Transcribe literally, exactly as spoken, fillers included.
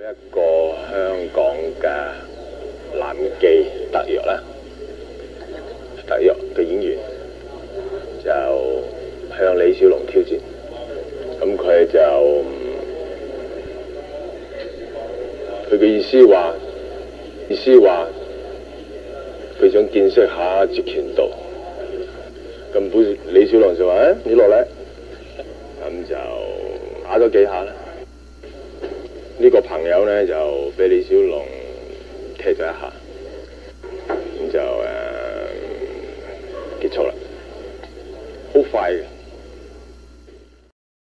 一個香港嘅男妓特約啦，特約嘅演員就向李小龍挑戰，咁佢就佢嘅意思話，意思話佢想見識下截拳道，咁本李小龍就話：誒，你落嚟，咁就打咗幾下啦。呢個朋友呢，就俾李小龍踢咗一下，咁就誒、呃、結束啦，好快嘅。